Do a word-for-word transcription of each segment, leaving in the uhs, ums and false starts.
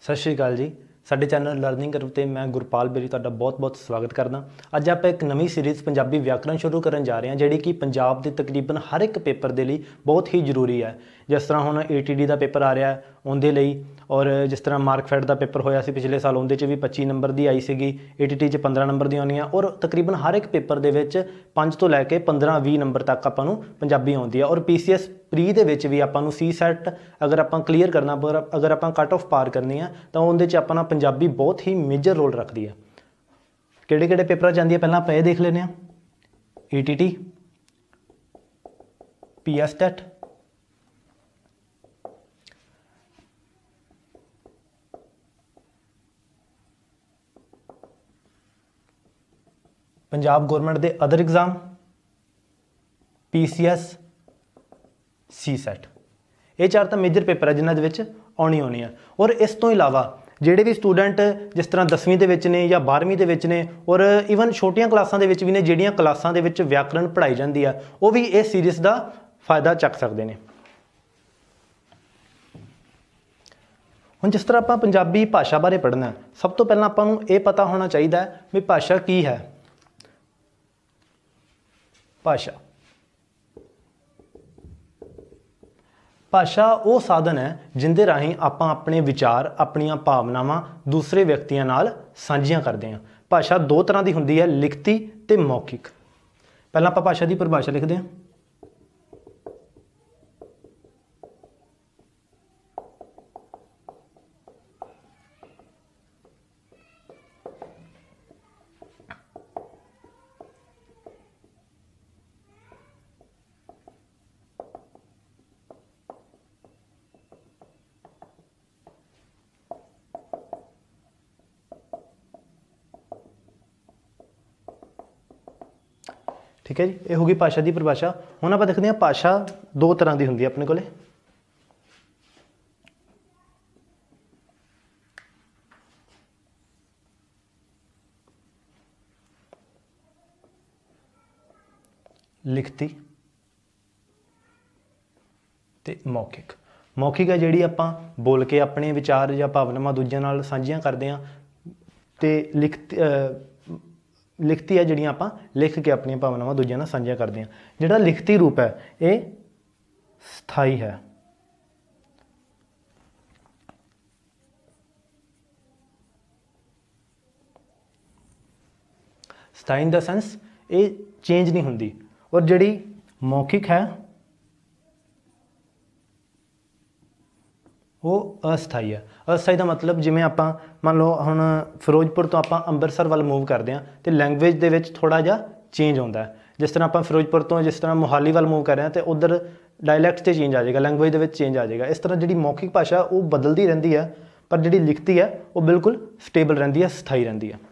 सत श्री अकाल जी। साडे चैनल लर्निंग करव ते मैं गुरपाल बेरी तुहाडा बहुत बहुत स्वागत करदा। अज आप एक नवी सीरीज़ पंजाबी व्याकरण शुरू करन जा रहे हैं जिहड़ी कि पंजाब के तकरीबन हर एक पेपर के लिए बहुत ही जरूरी है। जिस तरह हुण ए टी डी का पेपर आ रहा है उनके लिए, और जिस तरह मार्कफैट का पेपर होया सी पिछले साल उनके भी पच्ची नंबर की आई सी, ए टी टी च पंद्रह नंबर दी आउंदियां, और तकरीबन हर एक पेपर दे विच पाँच तो लैके पंद्रह भी नंबर तक आपां नूं पंजाबी आउंदी है। और पी सी एस प्री दे विच भी आपां नूं सी सैट अगर आपां क्लीयर करना, अगर आपां कट ऑफ पार करनी है तो उहदे च आपां पंजाबी बहुत ही मेजर रोल रखती है। किहड़े किहड़े पेपर जाती है पहलां आपां इह देख लैंदे हां। E T T, P S TET, Punjab government के other exam, P C S, C SAT, ये चार तो मेजर पेपर है जिन्होंने विच आउणी आउणी है। और इस तो इलावा जिहड़े भी स्टूडेंट जिस तरह दसवीं दे विच ने या बारहवीं दे विच ने, और ईवन छोटियां क्लासां दे विच भी ने जिहड़ियां क्लासां दे विच व्याकरण पढ़ाई जाती है, वो भी इस सीरीज़ का फायदा चक सकते हैं। हुण जिस तरह आपां पंजाबी भाषा बारे पढ़ना, सब तो पहलां आपां नूं ये पता होना चाहिए भी भाषा की है। भाषा भाषा वो साधन है जिंदे राही आपां अपने विचार, अपनियां भावनावां दूसरे व्यक्तियों नाल साझियां करते हैं। भाषा दो तरह की होंदी है, लिखती ते मौखिक। पहलां आपां भाषा की परिभाषा लिखते हैं। ठीक है जी, ये होगी भाषा की परिभाषा। हुण आपां देखते हैं भाषा दो तरह की होंदी है अपने कोले। लिखती ते मौखिक। मौखिक है जिहड़ी आपां बोल के अपने विचार या भावनावां दूजियां नाल साझियां करते हैं, ते लिखती लिखती है जिहड़ियां आपां लिख के अपनी भावनावां दूजियां नाल साझियां करते हैं। जिहड़ा लिखती रूप है ये स्थाई है। स्थाई इन द सेंस ये चेंज नहीं होंदी। और जिहड़ी मौखिक है वो अस्थाई है। अस्थाई का मतलब जिमें आप मान लो हुण फिरोजपुर तो आप अंमृतसर वाल मूव करते हैं तो लैंगुएज दे विच थोड़ा जिहा चेंज आता है। जिस तरह आप फिरोजपुर तो जिस तरह मोहाली वाल मूव कर रहे हैं तो उधर डायलैक्ट से चेंज आ जाएगा, लैंगुएज दे विच चेंज आ जाएगा। इस तरह जी मौखिक भाषा वो बदलती रहती है, पर जी लिखती है वो बिल्कुल स्टेबल रही है, स्थाई रही है।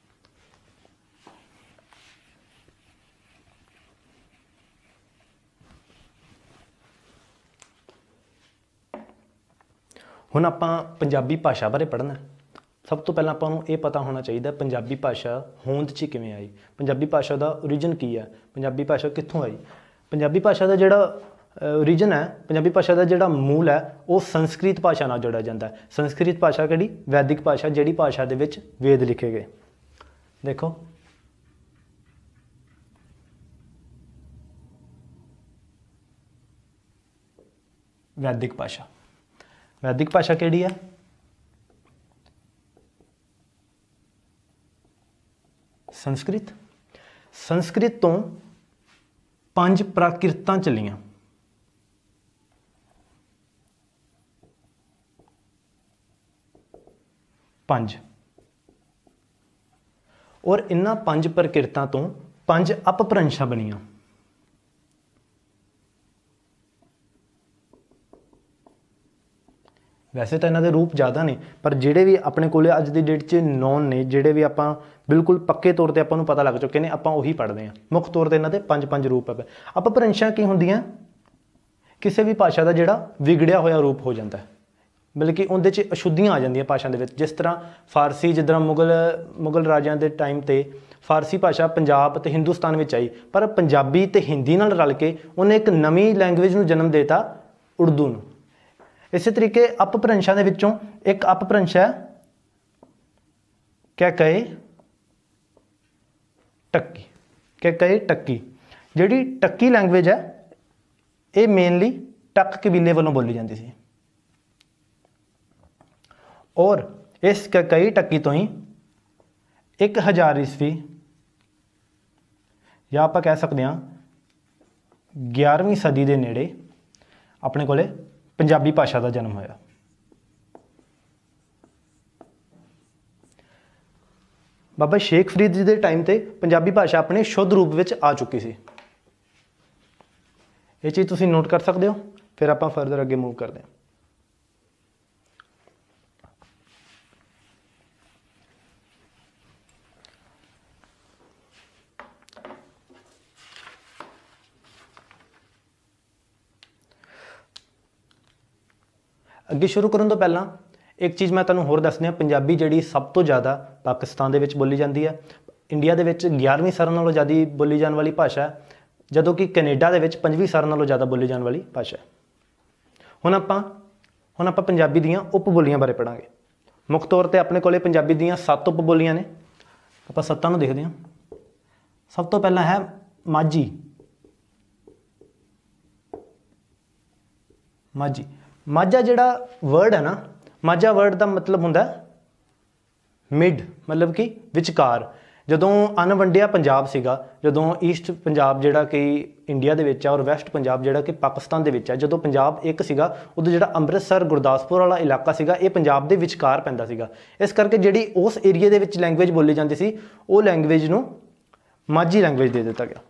हुण आपां पंजाबी भाषा बारे पढ़ना। सब तो पहला आपां नूं ये पता होना चाहिए पंजाबी भाषा होंद च किवें आई, पंजाबी भाषा का ओरिजिन की है, पंजाबी भाषा कित्थों आई। पंजाबी भाषा का जिहड़ा ओरिजिन है, पंजाबी भाषा का जिहड़ा मूल है वो संस्कृत भाषा नाल जोड़िया जाता है। संस्कृत भाषा किहड़ी? वैदिक भाषा, जिहड़ी भाषा दे विच वेद लिखे गए। देखो वैदिक भाषा, वैदिक भाषा किहड़ी है? संस्कृत। संस्कृत तो पंज प्राकृतां चलियां। पंज, और इन्हां पंज प्रकृतां तो पंज अपभ्रंशां बनियां। वैसे तो इन्हों के रूप ज़्यादा ने, पर जोड़े भी अपने को अज की डेट च नॉन ने, जोड़े भी आप बिल्कुल पक्के तौर पर आपको पता लग चुके हैं, आप उही पढ़ते हैं। मुख्य तौर पर इन्होंने पंज पंज रूप है। अपभ्रंशां की होंदियां? किसी भी भाषा का जोड़ा विगड़िया होया रूप हो जाता है, बल्कि उनके अशुद्धियां आ जांदियां भाषा के। जिस तरह फारसी जिस मुगल मुगल राजियां के टाइम ते फारसी भाषा पंजाब तो हिंदुस्तान में आई, पर पंजाबी तो हिंदी नाल रल के उन्हें एक नवी लैंगुएज में जन्म देता, उर्दू नूं। इस तरीके अपभ्रंशां दे विचों एक अपभ्रंश है कैकई टक्की। कैकई टक्की जिहड़ी टक्की लैंगुएज है ये मेनली टक कबीले वालों बोली जाती सी और इस कैकई टक्की तो ही एक हज़ार ईस्वी या आप कह सकते हैं ग्यारहवीं सदी के नेड़े अपने कोले पंजाबी भाषा का जन्म होया। बाबा शेख फरीद जी के टाइम ते पंजाबी भाषा अपने शुद्ध रूप में आ चुकी सी। ये चीज़ तुसीं नोट कर सकते हो। फिर आप फर्दर अगे मूव करते हैं। अगे शुरू करने तो पहला एक चीज़ मैं तुहानूं होर दसनी है। पंजाबी जिहड़ी सब तो ज़्यादा पाकिस्तान दे विच बोली जाती है। इंडिया दे विच ग्यारहवीं सारां नालों ज़्यादा बोली जाने वाली भाषा है, जदों कि कनेडा दे विच पंजवीं सारां नालों ज़्यादा बोली जाने वाली भाषा है। हुण आपां हुण आपां पंजाबी दीयां उपबोलियां बारे पढ़ांगे। मुख तौर पर अपने कोले पंजाबी दीयां सत्त उपबोलियां ने। आपां सत्तां नूं देखदे हां। सब तो पहला है माझी। माझी माझा जिहड़ा वर्ड है ना, माझा वर्ड का मतलब हुंदा मिड, मतलब कि विचकार। जदों अनवंडिया पंजाब सीगा, जदों ईस्ट पंजाब जिहड़ा कि इंडिया दे विच है और वैस्ट पंजाब जिहड़ा कि पाकिस्तान दे विच है, जदों पंजाब एक सीगा उदों जिहड़ा अमृतसर गुरदासपुर वाला इलाका सीगा ये पंजाब दे विचकार पैंदा सीगा। इस करके जिहड़ी उस एरिए दे विच लैंगुएज बोली जाती सी वो लैंगुएज नूं माझी लैंगुएज दे दिता गया।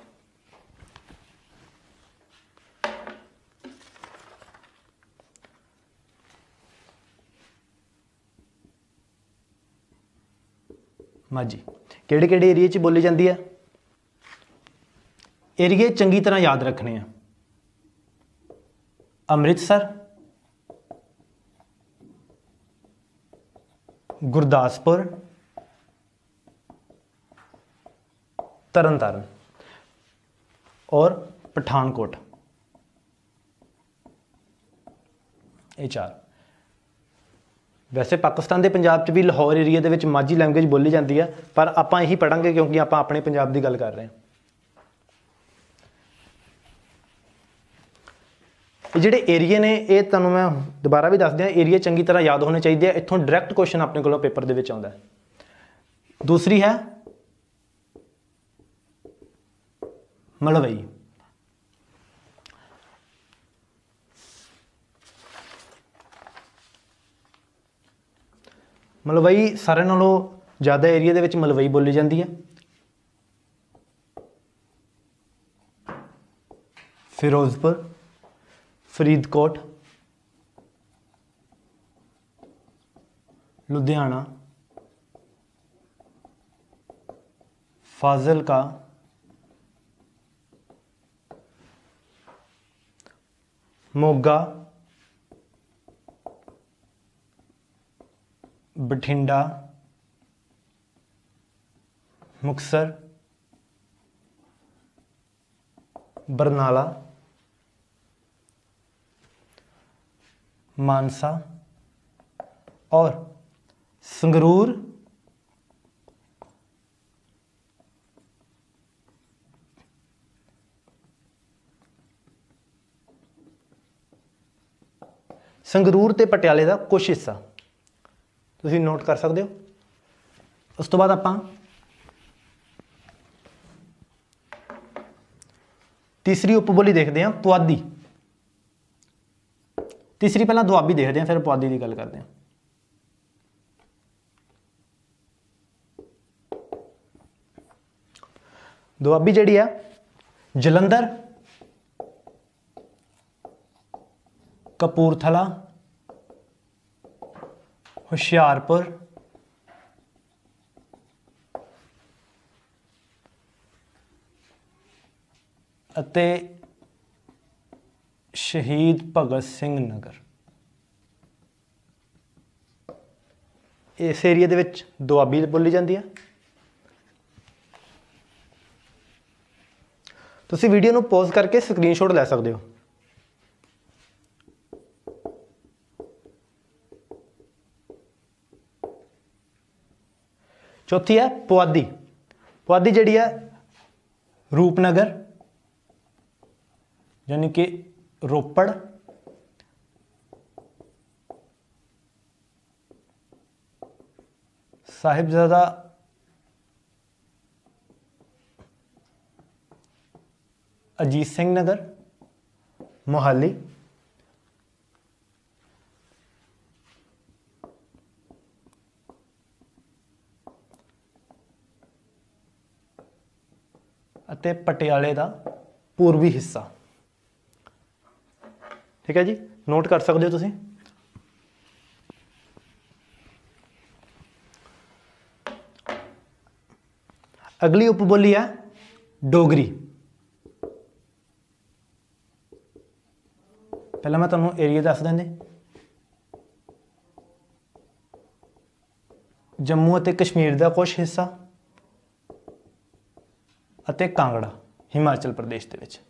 माझी किहड़े किहड़े एरिए च बोली जाती है? एरिए चंगी तरह याद रखने हैं। अमृतसर, गुरदासपुर, तरन तारण और पठानकोट, ये चार। वैसे पाकिस्तान के पंजाब च भी लाहौर एरिए दे विच माझी लैंगुएज बोली जाती है, पर आपां यही पढ़ांगे क्योंकि आपां अपने पंजाब की गल कर रहे हैं। जिहड़े एरिए ने ये तुहानूं मैं दोबारा भी दस दियां, एरिए चंगी तरह याद होने चाहिए। इत्थों डायरैक्ट क्वेश्चन अपने कोलों पेपर दे विच आउंदा है। दूसरी है मलवई। मलवई सारे नालों ज़्यादा एरिया दे विच मलवई बोली जाती है। फिरोजपुर, फरीदकोट, लुधियाना, फाजिलका, मोगा, बठिंडा, मुक्तसर, बरनाला, मानसा और संगरूर, संगरूर ते पटियाले का कुछ हिस्सा तुसीं नोट कर सकते हो। उस तो बाद आपां तीसरी उपबोली देखते हैं, पुआधी। तीसरी पहला दुआबी देखते हैं, फिर पुआधी की गल करते हैं। दुआबी जिहड़ी है जलंधर, कपूरथला, हुशियारपुर, अते शहीद भगत सिंह नगर। इस एरिए दे विच दुआबी बोली जाती है। तुसीं वीडियो नूं पॉज करके स्क्रीनशॉट लै सकते हो। चौथी है पुआधी। पुआधी जिहड़ी है रूपनगर यानी कि रोपड़, साहिबजादा अजीत सिंह नगर, मोहाली, ਅਤੇ ਪਟਿਆਲੇ ਦਾ पूर्वी हिस्सा। ठीक है जी, नोट कर सकते हो तुसीं। अगली उपबोली है डोगरी। पहला मैं तुहानूं एरिया दस देंदे। जम्मू ਅਤੇ कश्मीर का कुछ हिस्सा ਅਤੇ कांगड़ा हिमाचल प्रदेश ਦੇ ਵਿੱਚ।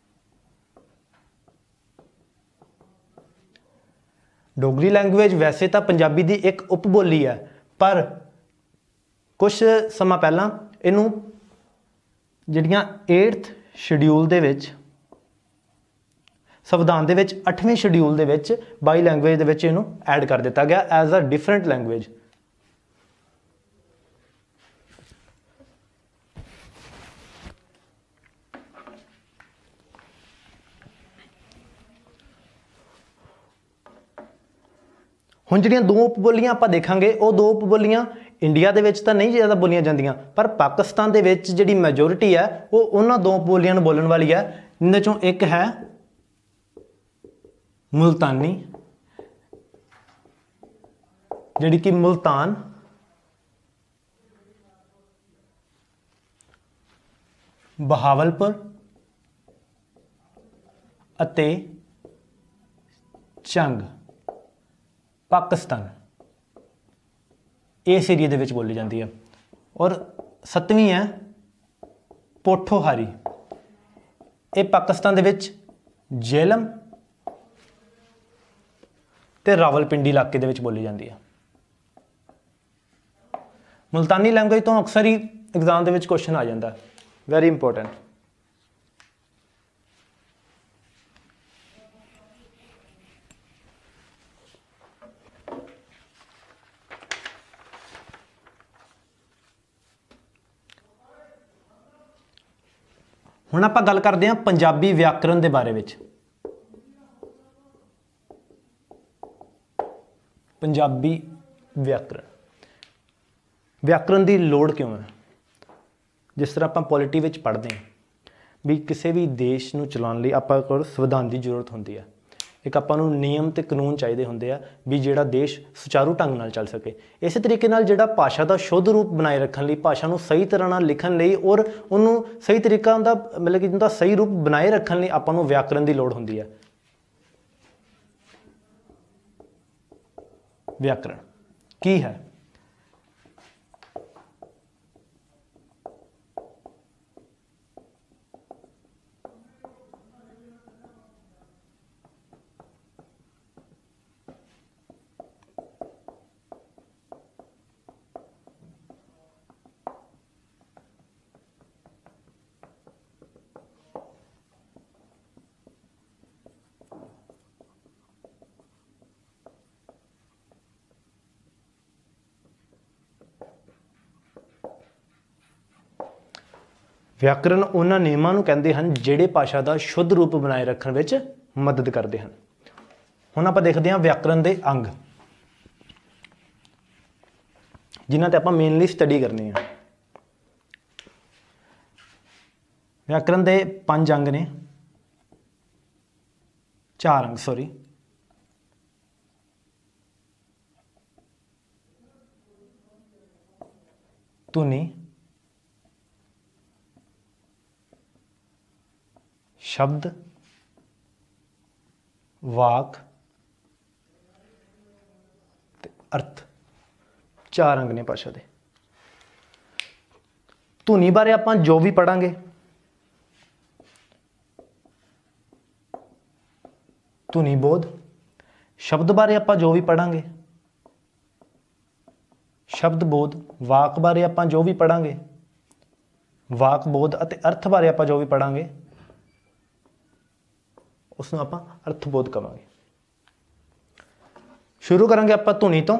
डोगरी लैंगुएज वैसे तो पंजाबी की एक उपबोली है, पर कुछ समा पहला इनू जिहड़ियां एट्थ शेड्यूल दे विच संविधान दे विच अठवें शेड्यूल दे विच बाई लैंगुएज दे विच इनू ऐड कर दिता गया एज अ डिफरेंट लैंगुएज। हुण जिहड़ियां दो उपबोलियां आपां देखांगे वो दो उपबोलियां इंडिया दे विच तां नहीं ज़्यादा बोलियां जांदियां, पर पाकिस्तान दे विच जिहड़ी मैजोरिटी है वो उन्हां दो उपबोलियां नूं बोलण वाली है। इन्हां चों एक है मुल्तानी, जिहड़ी कि मुल्तान, बहावलपुर अते चंग पाकिस्तान इस एरिए दे विच बोली जाती है। और सतवीं है पोठोहारी, ये पाकिस्तान दे विच झेलम ते रावलपिंडी इलाके दे विच बोली जाती है। मुल्तानी लैंगुएज तो अक्सर ही एग्जाम दे विच क्वेश्चन आ जाता है, वेरी इंपोर्टेंट। हुण आपां गल करदे हां पंजाबी व्याकरण दे बारे विच। पंजाबी व्याकरण व्याकरण की लोड़ क्यों है? जिस तरह आपां पॉलिटी विच पढ़ते हैं भी किसी भी देश नूं चलाउण लई आपां कोल संविधान की जरूरत होंदी है, एक आपां नूं नियम ते कानून चाहिए होंदे आ भी जिहड़ा देश सुचारू ढंग नाल चल सके। इस तरीके नाल जिहड़ा भाषा का शुद्ध रूप बनाए रखण लई, भाषा नूं सही तरह नाल लिखण लई और उन्होंने सही तरीका उनका मतलब कि उनका सही रूप बनाए रखण लई आपां नूं व्याकरण की लोड़ होंदी है। व्याकरण की है? व्याकरण उन्हां नियमां नूं कहंदे हन जिहड़े भाषा का शुद्ध रूप बनाए रखण विच मदद करते हैं। हुण आपां देखदे हां व्याकरण के अंग जिन्हां ते आपां मेनली स्टडी करनी है। व्याकरण के पांच अंग ने, चार अंग सॉरी। धुनी, शब्द, वाक ते अर्थ, चार अंग ने भाषा दे। धुनी बारे आपां जो भी पढ़ांगे धुनी बोध, शब्द बारे आपां जो भी पढ़ांगे ਸ਼ਬਦ ਬੋਧ ਵਾਕ ਬਾਰੇ ਆਪਾਂ ਜੋ ਵੀ ਪੜਾਂਗੇ, ਵਾਕ ਬੋਧ ਅਤੇ ਅਰਥ ਬਾਰੇ ਆਪਾਂ ਜੋ ਵੀ ਪੜਾਂਗੇ ਉਸ ਨੂੰ ਆਪਾਂ ਅਰਥ ਬੋਧ ਕਵਾਂਗੇ। ਸ਼ੁਰੂ ਕਰਾਂਗੇ ਆਪਾਂ ਧੁਨੀ ਤੋਂ।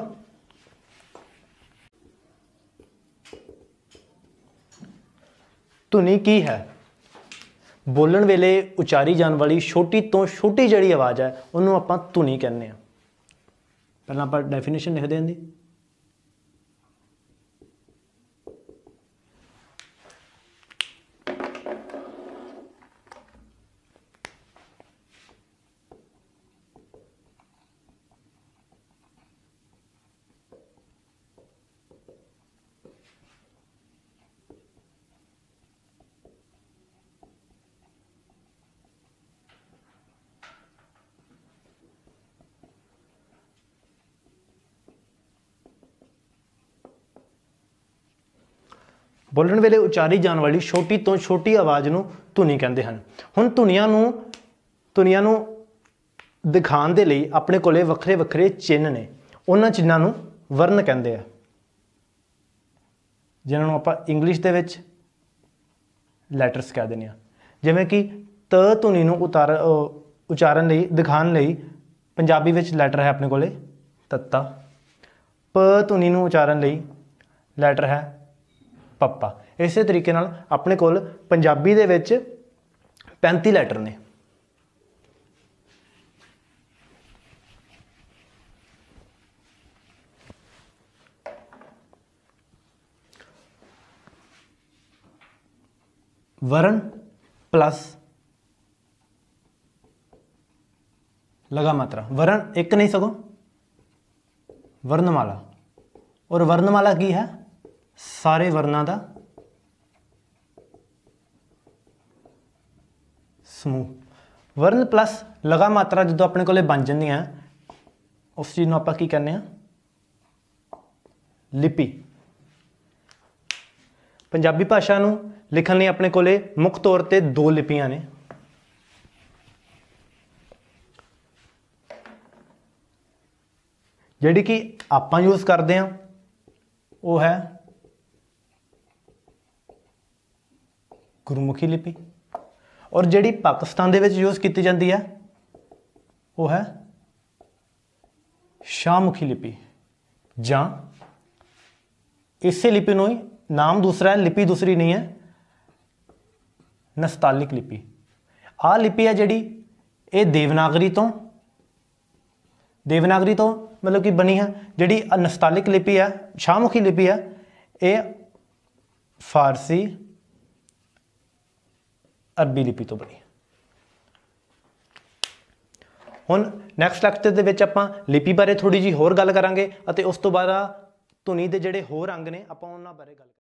ਧੁਨੀ ਕੀ ਹੈ? ਬੋਲਣ ਵੇਲੇ ਉਚਾਰੀ ਜਾਣ ਵਾਲੀ ਛੋਟੀ ਤੋਂ ਛੋਟੀ ਜਿਹੜੀ ਆਵਾਜ਼ ਹੈ ਉਹਨੂੰ ਆਪਾਂ ਧੁਨੀ ਕਹਿੰਦੇ ਆ। ਪਹਿਲਾਂ ਆਪਾਂ ਡੈਫੀਨੇਸ਼ਨ ਲਿਖਦੇ ਹਾਂ ਦੀ। ਬੋਲਣ ਵੇਲੇ ਉਚਾਰੀ ਜਾਣ ਵਾਲੀ ਛੋਟੀ ਤੋਂ ਛੋਟੀ ਆਵਾਜ਼ ਨੂੰ ਧੁਨੀ ਕਹਿੰਦੇ ਹਨ। ਹੁਣ ਧੁਨੀਆਂ ਨੂੰ ਧੁਨੀਆਂ ਨੂੰ ਦਿਖਾਉਣ ਦੇ ਲਈ ਆਪਣੇ ਕੋਲੇ ਵੱਖਰੇ ਵੱਖਰੇ ਚਿੰਨ੍ਹ ਨੇ। ਉਹਨਾਂ ਚਿੰਨ੍ਹਾਂ ਨੂੰ ਵਰਨ ਕਹਿੰਦੇ ਆ, ਜਿਨ੍ਹਾਂ ਨੂੰ ਆਪਾਂ ਇੰਗਲਿਸ਼ ਦੇ ਵਿੱਚ ਲੈਟਰਸ ਕਹਿ ਦਿੰਦੇ ਹਾਂ। ਜਿਵੇਂ ਕਿ ਤ ਧੁਨੀ ਨੂੰ ਉਤਾਰ ਉਚਾਰਨ ਲਈ ਦਿਖਾਉਣ ਲਈ ਪੰਜਾਬੀ ਵਿੱਚ ਲੈਟਰ ਹੈ ਆਪਣੇ ਕੋਲੇ ਤੱਤਾ। ਪ ਧੁਨੀ ਨੂੰ ਉਚਾਰਨ ਲਈ ਲੈਟਰ ਹੈ ਪੱਪਾ। ਇਸੇ ਤਰੀਕੇ ਨਾਲ ਆਪਣੇ ਕੋਲ ਪੰਜਾਬੀ ਦੇ ਵਿੱਚ ਪੈਂਤੀ ਲੈਟਰ ਨੇ। वर्ण प्लस लगा मात्रा। वर्ण एक नहीं सगो वर्णमाला, और वर्णमाला की है सारे वर्णों का समूह। वर्ण प्लस लगा मात्रा जो अपने को बन जाती है उस चीज़ को आप की कहने लिपि। पंजाबी भाषा नूं लिखण लई अपने कोले मुख तौर ते दो लिपियां ने। जिहड़ी कि आपां यूज़ करते हैं वो है गुरमुखी लिपि, और जिहड़ी पाकिस्तान दे विच यूज़ की जाती है वो है शाहमुखी लिपि, जां इसे लिपि नूं ही नाम दूसरा है, लिपि दूसरी नहीं है, नस्तालिक लिपि। आ लिपि है जिहड़ी ये देवनागरी तो देवनागरी तो मतलब कि बनी है। जिहड़ी नस्तालिक लिपि है शाहमुखी लिपि है ये फारसी अरबी लिपि तो बनी। हुण नैक्सट लैक्चर दे विच आपां लिपि बारे थोड़ी जी होर गल करांगे, अते उस तो बाद धुनी दे जिहड़े होर अंग ने आपां उन्हां बारे गल